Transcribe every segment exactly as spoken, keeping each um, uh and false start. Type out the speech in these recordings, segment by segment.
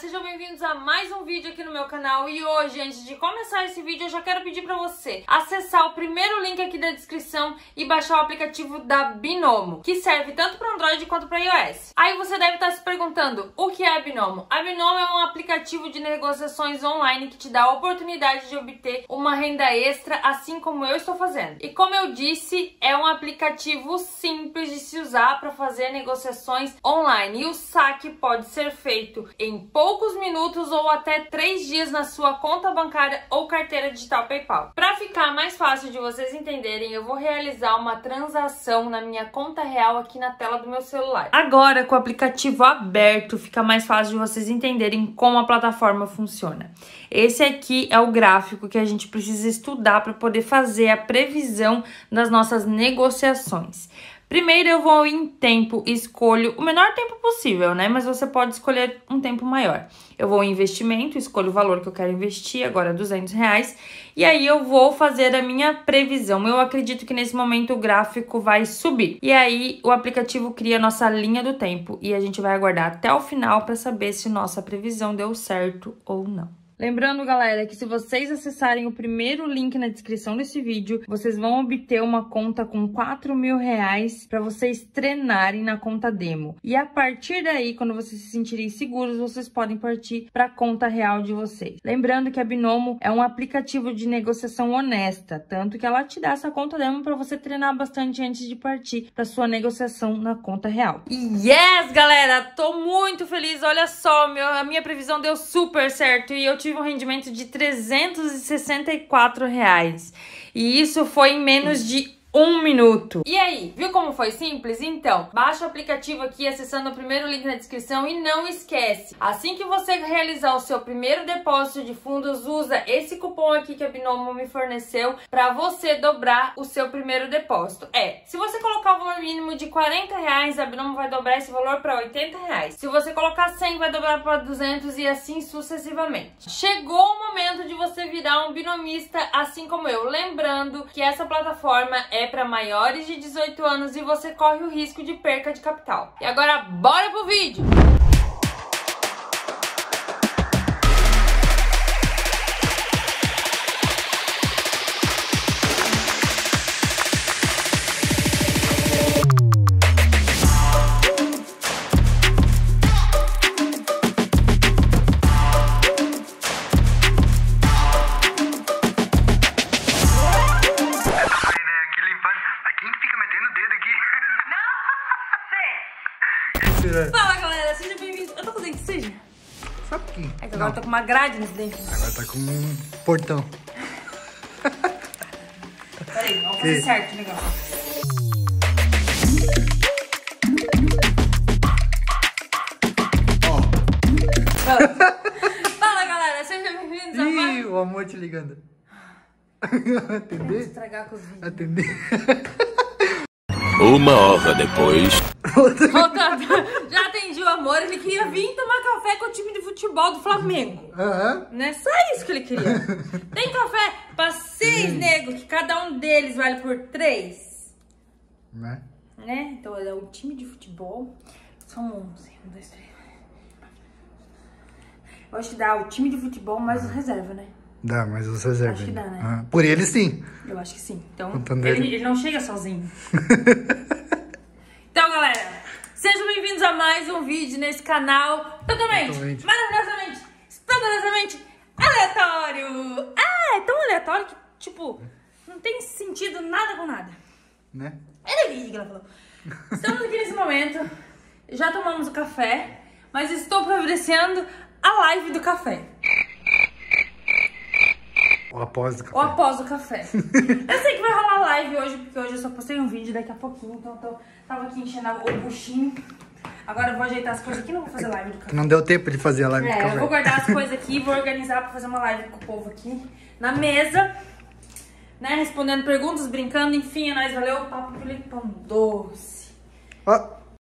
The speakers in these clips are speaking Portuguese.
sejam bem-vindos a mais um vídeo aqui no meu canal. E hoje, antes de começar esse vídeo, eu já quero pedir pra você acessar o primeiro link aqui da descrição e baixar o aplicativo da Binomo, que serve tanto para Android quanto para iOS. Aí você deve estar se perguntando, o que é a Binomo? A Binomo é um aplicativo de negociações online que te dá a oportunidade de obter uma renda extra, assim como eu estou fazendo. E como eu disse, é um aplicativo simples de se usar para fazer negociações online. E o saque pode ser feito em poucos minutos ou até três dias na sua conta bancária ou carteira digital PayPal. Para ficar mais fácil de vocês entenderem, eu vou realizar uma transação na minha conta real aqui na tela do meu celular. Agora, com o aplicativo aberto, fica mais fácil de vocês entenderem como a plataforma funciona. Esse aqui é o gráfico que a gente precisa estudar para poder fazer a previsão das nossas negociações. Primeiro eu vou em tempo, escolho o menor tempo possível, né? Mas você pode escolher um tempo maior. Eu vou em investimento, escolho o valor que eu quero investir, agora duzentos reais. E aí eu vou fazer a minha previsão. Eu acredito que nesse momento o gráfico vai subir. E aí o aplicativo cria a nossa linha do tempo. E a gente vai aguardar até o final para saber se nossa previsão deu certo ou não. Lembrando, galera, que se vocês acessarem o primeiro link na descrição desse vídeo, vocês vão obter uma conta com quatro mil reais para vocês treinarem na conta demo. E a partir daí, quando vocês se sentirem seguros, vocês podem partir para a conta real de vocês. Lembrando que a Binomo é um aplicativo de negociação honesta, tanto que ela te dá essa conta demo para você treinar bastante antes de partir para sua negociação na conta real. E yes, galera, tô muito feliz. Olha só, meu, a minha previsão deu super certo e eu tive um rendimento de trezentos e sessenta e quatro reais. E isso foi em menos de um minuto. E aí, viu como foi simples? Então, baixa o aplicativo aqui acessando o primeiro link na descrição e não esquece, assim que você realizar o seu primeiro depósito de fundos, usa esse cupom aqui que a Binomo me forneceu para você dobrar o seu primeiro depósito. É, se você colocar o valor mínimo de quarenta reais, a Binomo vai dobrar esse valor para oitenta reais. Se você colocar cem, vai dobrar para duzentos e assim sucessivamente. Chegou o momento de você virar um binomista assim como eu. Lembrando que essa plataforma é para maiores de dezoito anos e você corre o risco de perca de capital. E agora, bora pro vídeo! Fala, galera, seja bem-vindo. Eu tô com dente sujo? Só um pouquinho. É que agora eu tô com uma grade nesse dente. Agora tá com um portão. Peraí, vamos fazer certo o negócio. Ó. Fala, galera, seja bem-vindos a mais... Ih, o amor te ligando. Atender? Estragar com os vídeos. Atender. Uma hora depois. Voltando, já atendi o amor, ele queria vir tomar café com o time de futebol do Flamengo. Aham. Não é só isso que ele queria. Tem café pra seis negros, que cada um deles vale por três. Né? Né? Então é o time de futebol. São onze. Um, dois, três. Eu acho que dá o time de futebol mais os reserva, né? Dá, mas os reservas. Acho que dá, né? Ah, por ele, sim. Eu acho que sim. Então, Contando ele, ele. ele não chega sozinho. Então, galera, sejam bem-vindos a mais um vídeo nesse canal totalmente, Totalmente. maravilhosamente, escandalosamente aleatório. Ah, é tão aleatório que, tipo, não tem sentido nada com nada. Né? Olha aí que ela falou. Estamos aqui nesse momento, já tomamos o café, mas estou providenciando a live do café. Ou após o café. Ou após o café. Eu sei que vai rolar live hoje, porque hoje eu só postei um vídeo daqui a pouquinho, então eu tô, tava aqui enchendo o buchinho. Agora eu vou ajeitar as coisas aqui, não vou fazer live do café. Não deu tempo de fazer a live É, do café. eu vou guardar as coisas aqui, vou organizar pra fazer uma live com o povo aqui na mesa, né, respondendo perguntas, brincando, enfim, é nóis, valeu, papo Filipão doce. Ó.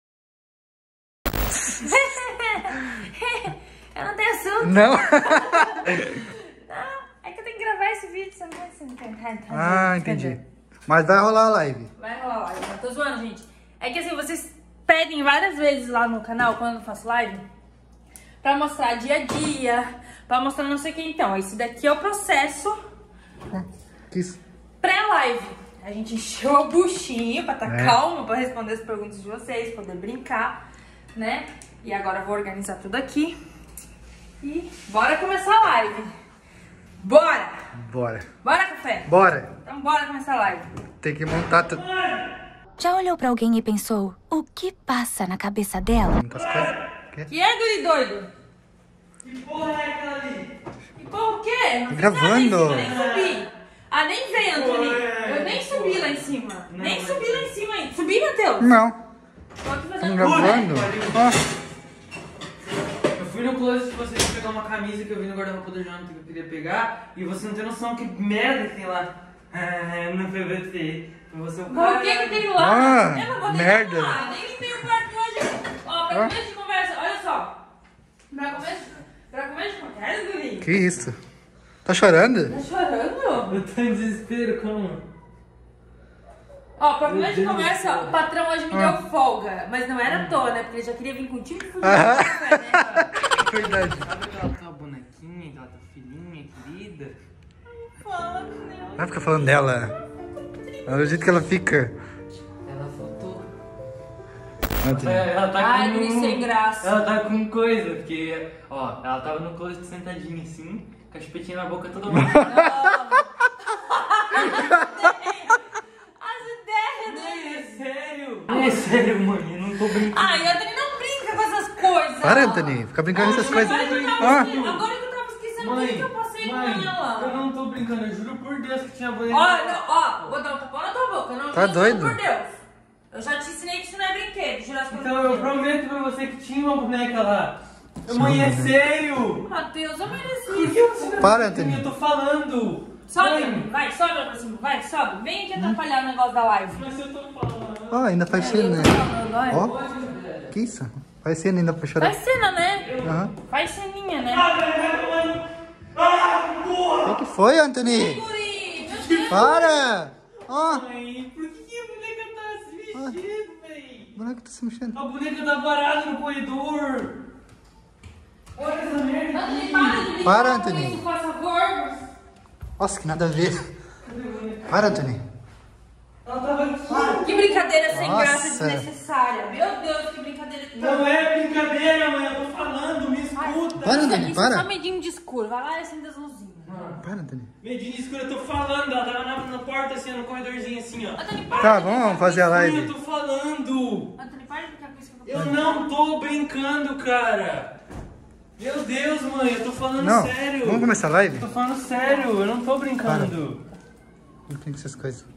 Eu não tenho assunto. Não? Gravar esse vídeo, você não vai se entender. Ah, entendi. Mas vai rolar a live. Vai rolar a live, eu tô zoando, gente. É que assim, vocês pedem várias vezes lá no canal, quando eu faço live, pra mostrar dia a dia, pra mostrar não sei o que. Então, esse daqui é o processo Que isso? pré-live. A gente encheu o buchinho pra estar tá É. calmo, pra responder as perguntas de vocês, poder brincar, né? E agora eu vou organizar tudo aqui. E bora começar a live. Bora! Bora. Bora, café? Bora. Então bora começar a live. Tem que montar tudo. Já olhou pra alguém e pensou, o que passa na cabeça dela? Muitas coisas. Quê? Que é, guri doido? Que porra é aquela ali? E porra o quê? Não Tá fiz gravando. nada em cima, nem subi. Ah, nem vem, Antônio. Eu nem subi lá em cima. Não, nem mas- subi lá em cima ainda. Subi, Matheus? Não. Tô aqui fazendo Estamos gravando. Ó. Eu fui no closet de vocês pegar uma camisa que eu vi no guarda-roupa do Jonathan que eu queria pegar e você não tem noção que merda que tem lá. Ah, no P V C. Você o Por que que tem lá? Ah, eu não vou merda. lá. Nem limpei o quarto hoje. Ó, pra Ah. começo de conversa, olha só. Pra começo, pra começo de conversa, guri. Que isso? Tá chorando? Tá chorando? Eu tô em desespero, como? Ó, pra começo de Deus conversa, do céu. o patrão hoje me Ah. deu folga. Mas não era à toa, né? Porque ele já queria vir contigo e fugir Ah. do café, né? Verdade. Sabe aquela tua bonequinha, aquela tua filhinha querida? Fala, meu. Vai ficar falando dela. Olha o jeito que ela fica. Ela faltou. Antônio. Ela tá Ai, com... guri sem graça. Ela tá com coisa, porque, ó, ela tava no closet sentadinha assim, com a chupetinha na boca toda mundo. As ideias dele. É sério? É sério, mãe, eu não tô brincando. Ai, Anthony, não brinca com essas coisas. Para, Antônio. Fica brincando com essas coisas. Agora que eu tava, Ah. esque- agora que eu tava esquecendo o que eu passei mãe, com ela. eu não tô brincando, eu juro por Deus que tinha boneca. Ó, não, ó, vou dar um tapão na tua boca. Eu não Tá brinco, doido? por Deus. Eu já te ensinei que isso não é brinquedo. Jurar as coisas Então por eu Deus. prometo pra você que tinha uma boneca lá. Mãe, é sério? Matheus, eu Por mereci que isso. você não Para, acredita em mim? Antônio. Eu tô falando. Sobe, Mãe, vai, sobe lá pra cima, vai, sobe. Vem aqui atrapalhar o negócio da live. mas eu tô falando. Ó, ainda faz cena, né? Ó, Ó. Que isso? Faz cena ainda pra chorar. faz cena, né? Aham. Faz ceninha, né? Ah, porra! O que foi, Antônio? Guri, meu Deus. Para! Ó. Mãe, por que, que a boneca tá se mexendo, véi? O boneco tá se mexendo. A boneca tá parada no corredor. Olha essa merda Anthony, aqui. para de brincar Para, com Anthony. isso, por favor. Nossa, que nada a ver. Para, Antônio. Ela tava aqui. Que brincadeira sem Nossa. graça desnecessária. Meu Deus, que brincadeira que Não é brincadeira, mãe. Eu tô falando, me escuta. Para, Antônio, Isso é para. só medinho de escuro. Vai lá e acende as luzinhas. Para, Antônio. Medinha escura, eu tô falando. Ela tava na, na porta, assim, no corredorzinho, assim, ó. Antônio, para Tá de bom, brincar vamos fazer a com isso. live. Eu tô falando. Antônio, para de brincar com isso que eu Eu tô não tô brincando, cara. Meu Deus, mãe, eu tô falando Não, sério. vamos começar a live? Eu tô falando sério, eu não tô brincando. Não tem essas coisas.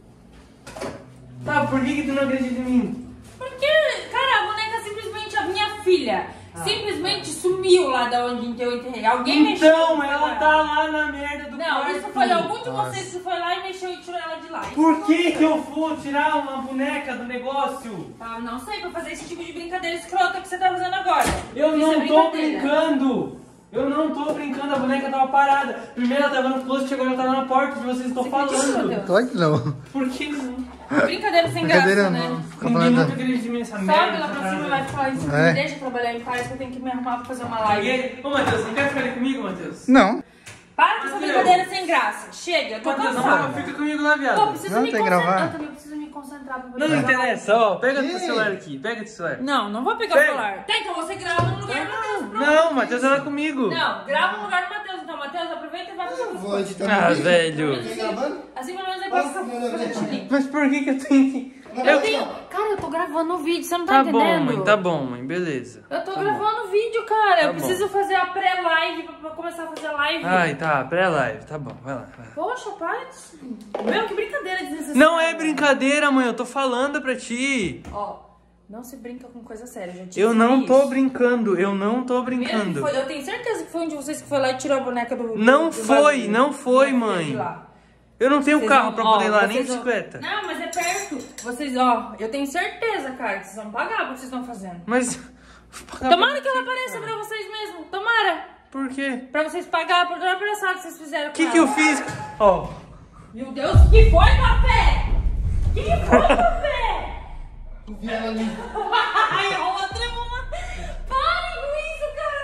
Tá, por que, que tu não acredita em mim? Porque, cara, a boneca simplesmente, a minha filha, simplesmente sumiu lá da onde eu enterrei. Alguém mexeu. Então, ela tá lá na merda do Não, quarto. isso foi algum de Nossa. vocês que foi lá e mexeu e tirou ela de lá. Isso Por não- que que eu vou tirar uma boneca do negócio? Ah, não sei, pra fazer esse tipo de brincadeira escrota que você tá fazendo agora. Eu Isso é não tô brincadeira. brincando. Eu não tô brincando, a boneca tava parada. Primeiro ela tava no closet, agora ela tava na porta de vocês, tô Você acredita, falando. Matheus? Claro que não. Por que não? Brincadeira sem Brincadeira graça, não. né? Fica Ninguém nunca falando. acredita em mim nessa merda. Sobe lá pra cima e vai falar isso. É. Me deixa trabalhar em paz que eu tenho que me arrumar pra fazer uma live. Ninguém... Ô, Matheus, não quer ficar ali comigo, Matheus? Não. Para com essa brincadeira sem graça. Chega, eu tô Matheus, não, cansada. fica comigo lá, Pô, viado. preciso Não, me tem que concentrar. gravar. Eu também preciso me concentrar pra poder Não, não gravar. interessa, ó, pega Que? teu celular aqui, pega teu celular. Não, não vou pegar Pega. o celular. Tá, então você grava no lugar do Matheus. pronto. Não, Matheus, ela é comigo. Não, grava no lugar do Matheus. Então, Matheus, aproveita e vai fazer as coisas. Ah, velho. Assim, pelo menos depois Posso? eu te ligo. Mas por que que eu tenho que... Eu tenho... Cara, eu tô gravando o vídeo, você não tá, Tá entendendo? bom, mãe, tá bom, mãe, beleza. Eu tô Tá gravando o vídeo, cara. Tá eu bom. preciso fazer a pré-live pra, pra começar a fazer live. Ai, tá, pré-live, tá bom, vai lá, vai lá. Poxa, pai. Meu, que brincadeira desnecessária. Não é brincadeira, mãe, eu tô falando pra ti. Ó, não se brinca com coisa séria, já te Eu ensinei não tô isso. brincando, eu não tô Primeiro que brincando. foi- eu tenho certeza que foi um de vocês que foi lá e tirou a boneca do... do- Não do foi, bagulho. não foi, Minha filha mãe. de lá. Eu não tenho Vocês carro vão- pra ó, poder ir lá, nem vocês vão- bicicleta. Não, mas é perto. Vocês, ó, eu tenho certeza, cara, que vocês vão pagar o que vocês estão fazendo. Mas... Tomara que ela apareça pra vocês mesmo. Tomara. Por quê? Pra vocês pagar por toda a palhaçada que vocês fizeram O com que ela. que eu fiz? Ó, Meu Deus, o que foi, café? O que foi, café? Tu viu ela ali? Ai, outra, mano. Para com isso, cara. Olha o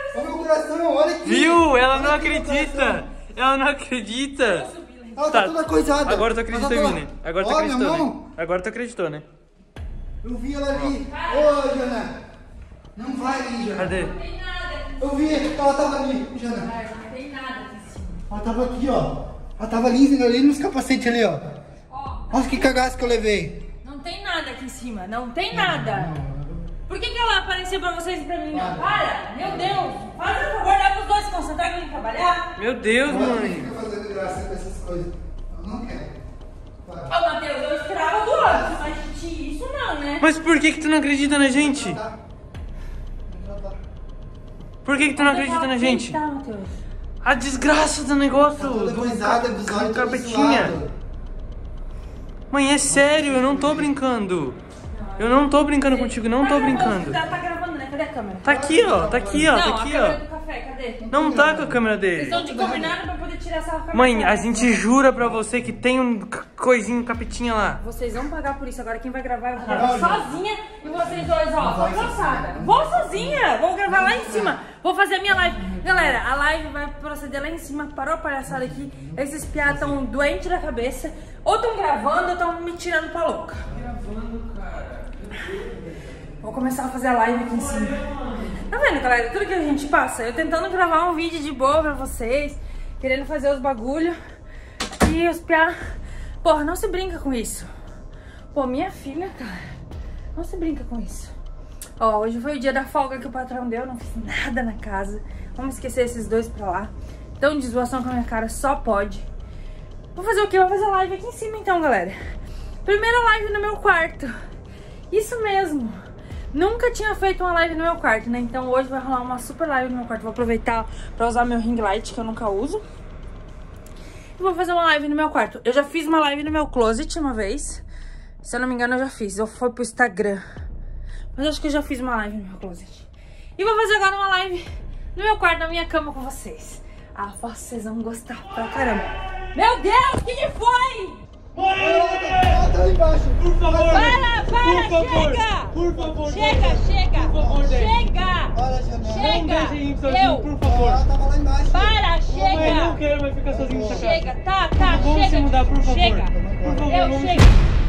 coração, olha aqui. Viu? Ela Olha não aqui, acredita. Ela não acredita. Ela tá, Tá. toda coisada. Agora tu acreditou Ela em tá mim, né? toda- Agora tu Ó, acreditou, minha né? mão. Agora tu acreditou, né? Eu vi ela ali. Ô, Jana. Não vai ali, Jana. Cadê? Não tem nada aqui. Eu vi, ela tava ali, Jana. Não tem nada aqui em cima. Ela tava aqui, ó. Ela tava ali, ali nos capacetes ali, ó. Ó, Olha que cagaço que eu levei. não tem nada aqui em cima. Não tem nada. Por que, que ela apareceu pra vocês e pra mim não? Para! Meu Deus! Faz por favor, dá pros dois se concentrar em trabalhar. Meu Deus, Ela mãe. fica fazendo graça com essas coisas. Eu não quero. Vai. Ô, Matheus, eu esperava do outro, mas de ti, isso não, né? Mas por que que tu não acredita na gente? Tá. Tá. Por que que tu não acredita na gente? Tá, Matheus. A desgraça do negócio. Toda Do, coisada, dos olhos do todos capetinha. zoados. Mãe, é sério, eu não tô brincando. Eu não tô brincando contigo, não tô Tá gravando, brincando. Tá, tá gravando, né? Cadê a câmera? Tá aqui, ó, tá aqui, ó, Não, tá aqui, a câmera ó. do café, cadê? Não tá com a câmera Vocês dele. estão de combinado pra poder tirar essa câmera. Mãe, a gente jura pra você que tem um c- coisinho, capetinha lá. Vocês vão pagar por isso. Agora quem vai gravar eu vou gravar sozinha. E vocês dois, ó, tô cansada. Vou sozinha. Vou gravar lá em cima. Vou fazer a minha live. Galera, a live vai proceder lá em cima. Parou a palhaçada aqui. Esses piados tão doentes da cabeça. Ou tão gravando ou tão me tirando pra louca. Vou começar a fazer a live aqui em cima. Tá vendo, galera? Tudo que a gente passa. Eu tentando gravar um vídeo de boa pra vocês. Querendo fazer os bagulho. E os piá... Porra, não se brinca com isso. Pô, minha filha, cara. Não se brinca com isso. Ó, hoje foi o dia da folga que o patrão deu. Não fiz nada na casa. Vamos esquecer esses dois pra lá. Tão de zoação com a minha cara, só pode. Vou fazer o quê? Vou fazer live aqui em cima então, galera. Primeira live no meu quarto. Isso mesmo. Nunca tinha feito uma live no meu quarto, né? Então hoje vai rolar uma super live no meu quarto. Vou aproveitar pra usar meu ring light, que eu nunca uso. E vou fazer uma live no meu quarto. Eu já fiz uma live no meu closet uma vez. Se eu não me engano, eu já fiz. Eu fui pro Instagram. Mas eu acho que eu já fiz uma live no meu closet. E vou fazer agora uma live no meu quarto, na minha cama com vocês. Ah, vocês vão gostar pra caramba. Meu Deus, o que que foi? Ela tá ali embaixo. Por favor. Para, para, Por favor. chega! Por favor. Chega, chega! Por favor, Dani. Chega! Olha, Janela. Não Chega! deixe a gente sozinho, Eu! por favor. Ela tava lá embaixo. Para, Mãe, não chega! quero mais ficar sozinho nessa casa. Chega, tá, tá, Vamos chega! se mudar, por favor. Chega! Por favor, Eu, vamos chega!